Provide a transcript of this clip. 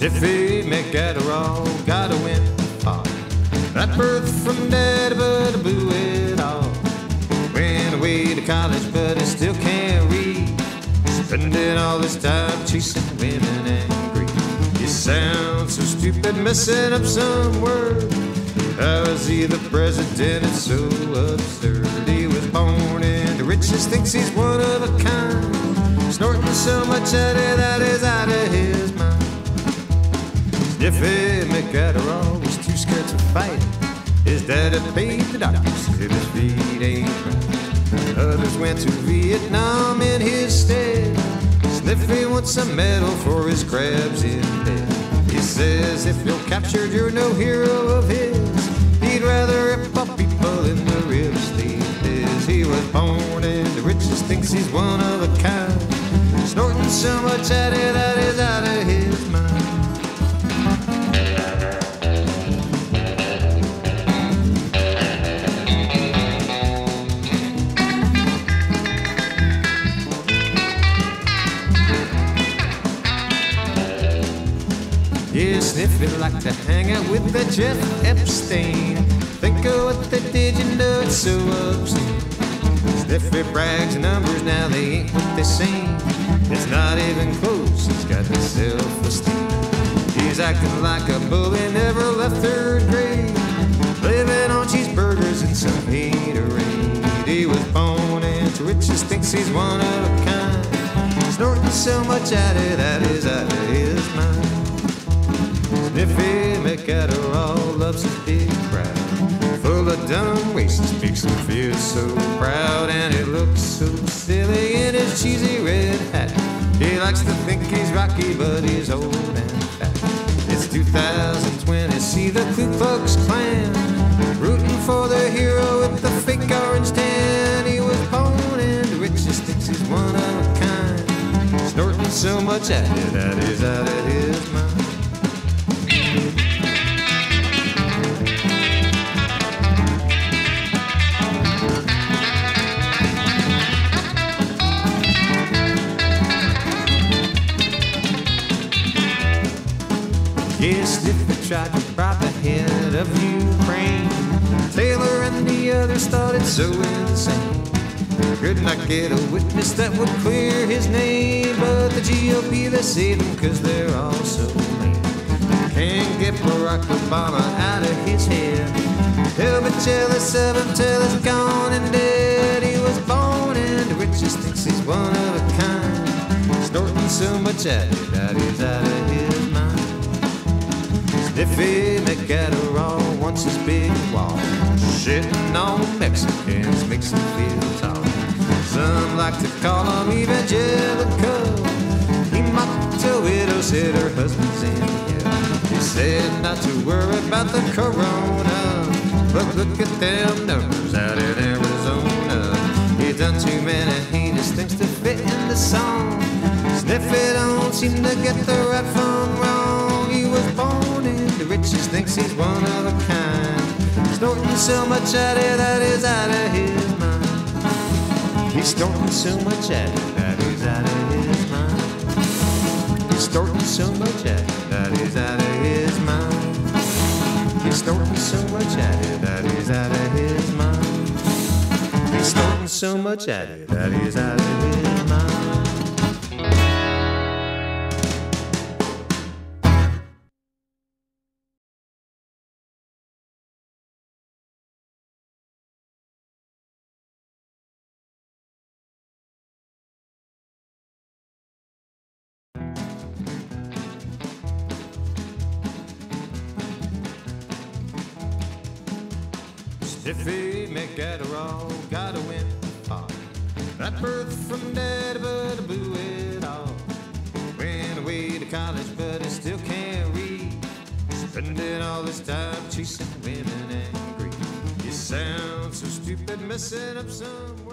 Sniffy McAdderall got a windfall. That birth from dad, but blew it all. Went away to college, but he still can't read. Spending all his time chasing women and greed. He sounds so stupid, messing up some words. How is he the president? It's so absurd. He was born into riches, thinks he's one of a kind. Snorting so much at it that is out of his mind. Sniffy McAdderall was too scared to fight. His daddy paid the doctors till his feet ain't right. Others went to Vietnam in his stead. Sniffy wants a medal for his crabs in bed. He says if you're captured, you're no hero of his. He'd rather rip up people in the real estate biz. He was born into riches, thinks he's one of a kind. Snorting so much at it that is out of his mind. Yeah, Sniffy liked to hang out with the Jeff Epstein. Think of what they did, you know it's so obscene. Sniffy brags numbers, now they ain't what they seem. It's not even close, he's got the self-esteem. He's acting like a bully, never left third grade. Living on cheeseburgers and some haterade. He was born into riches, thinks he's one of a kind. Snorting so much at it that is out of his mind. Sniffy McAdderall loves his big crowd, full of dumb racists, makes him feel so proud. And he looks so silly in his cheesy red hat. He likes to think he's Rocky, but he's old and fat. It's 2020, see the Ku Klux Klan rooting for the hero with the fake orange tan. He was born into riches, thinks he's one of a kind. Snorting so much at it that is out of his mind. Yes, Sniffy tried to rob the head of Ukraine. Taylor and the others thought it so insane. Could not get a witness that would clear his name. But the GOP, they saved him cause they're all so lame. Can't get Barack Obama out of his head. He'll be jealous of him till he's gone and dead. He was born into riches, thinks he's one of a kind. Snorting so much at it that he's out of his mind. Sniffy McAdderall wants his big wall. Shitting on Mexicans makes him feel tall. Some like to call him evangelical. He mocked a widow, said her husband's in hell. He said not to worry about the corona, but look at them numbers out in Arizona. He done too many heinous things to fit in the song. Sniffy don't seem to get the right from wrong. He was born into riches, thinks he's one of a kind. Snorting so much at it that is out of his mind. He's snorting so much at it that is out of his mind. He's snorting so much at it that is out of his mind. He's snorting so much at it that is out of his mind. He's snorting so much at it that is out of his mind. Sniffy McAdderall got a windfall. That birth from dad, but blew it all. Went away to college, but he still can't read. Spending all his time chasing women and greed. You sound so stupid, messing up some